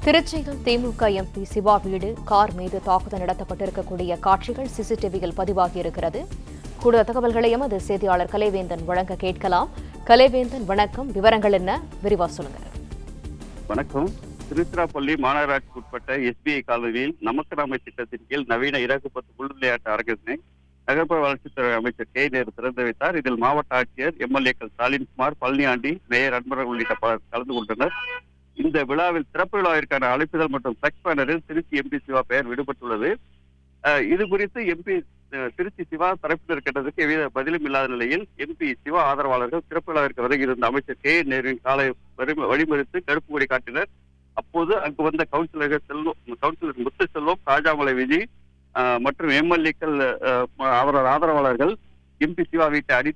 திருச்சியில் திமுக எம்பி சிவா வீடு கார் மீது தாக்குதல் நடத்தப்பட்டிருக்கக்கூடிய காட்சிகள் சிசிடிவியில் பதிவாகியிருக்கிறது. கூடுதல் தகவல்களை எமது செய்தியாளர் கலைவேந்தன் வழங்க கேட்கலாம். கலைவேந்தன், வணக்கம். விவரங்கள் என்ன, விரிவா சொல்லுங்க. வணக்கம். திருச்சிராப்பள்ளி மாநகராட்சிக்கு உட்பட்ட SBI காலனியில் நமக்கு நாமை திட்டத்தின் கீழ் நவீன இறகுப்பத்து உள் விளையாட்டு அரங்கினை நகர்ப்புற வளர்ச்சித்துறை அமைச்சர் கே. நேரு திறந்து வைத்தார். இதில் மாவட்ட ஆட்சியர், MLA-க்கள் ஸ்டாலின்குமார், பழனியாண்டி, மேயர் அன்பரன் உள்ளிட்ட பலர் கலந்து கொண்டனர். இந்த விழாவில் சிறப்பு விழாவிற்கான அழைப்புதல் மற்றும் ஃபிளக்ஸ் பேனரில் திருச்சி MP சிவா பெயர் விடுபட்டுள்ளது. இது குறித்து திருச்சி சிவா தரப்பினர் கேட்டதற்கு எவ்வித பதிலும் இல்லாத நிலையில் MP சிவா ஆதரவாளர்கள் சிறப்பு விழாவிற்கு வருகின்ற அமைச்சர் கே. நேருவின் காலை வழிமறித்து கருப்பு கொடி காட்டினர். அப்போது அங்கு வந்த கவுன்சிலர் முத்துச்செல்வம், ராஜாமலை விஜய் மற்றும் MLA-க்கள் அவரது ஆதரவாளர்கள் MP சிவா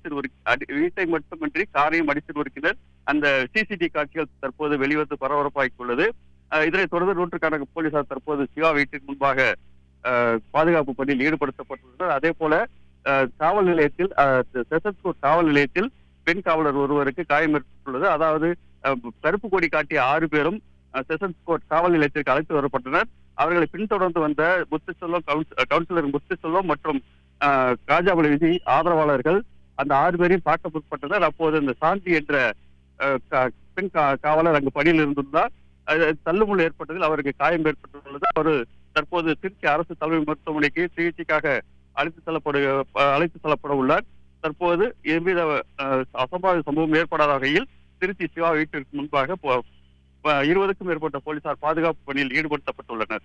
வீட்டை மட்டுமின்றி காரையும் அடித்து நொறுக்கினர். அந்த CCTV காட்சிகள் தற்போது வெளிவந்து பரபரப்பாகியுள்ளது. இதனைத் தொடர்ந்து நூற்றுக்கணக்கான போலீசார் தற்போது சிவா வீட்டிற்கு முன்பாக பாதுகாப்பு பணியில் ஈடுபடுத்தப்பட்டுள்ளனர். அதே போல காவல் நிலையத்தில் செஷன்ஸ் கோர்ட் காவல் நிலையத்தில் பெண் காவலர் ஒருவருக்கு காயம் ஏற்பட்டுள்ளது. அதாவது கருப்பு கொடி காட்டிய 6 பேரும் செஷன்ஸ் கோர்ட் காவல் நிலையத்திற்கு அழைத்து வரப்பட்டனர். அவர்களை பின்தொடர்ந்து வந்த கவுன்சிலர் முத்துச்செல்வம் மற்றும் ராஜாமலை விஜய் ஆதரவாளர்கள் அந்த 6 பேரையும் தாக்க முற்பட்டனர். அப்போது இந்த சாந்தி என்ற பெண் காவலர் அங்கு பணியில் இருந்திருந்தார். தள்ளுமுள் ஏற்பட்டதில் அவருக்கு காயம் ஏற்பட்டுள்ளது. அவர் தற்போது திருச்சி அரசு தலைமை மருத்துவமனைக்கு சிகிச்சைக்காக அழைத்து செல்லப்பட உள்ளார். தற்போது எவ்வித அசம்பாவித சம்பவம் ஏற்படாத வகையில் திருச்சி சிவா வீட்டிற்கு முன்பாக 20க்கும் மேற்பட்ட போலீசார் பாதுகாப்பு பணியில் ஈடுபடுத்தப்பட்டுள்ளனர்.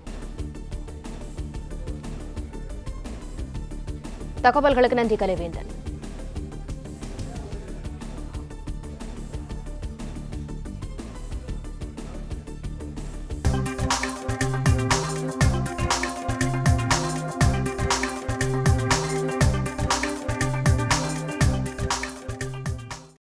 தகவல்களுக்கு நன்றி கலைவேந்தன்.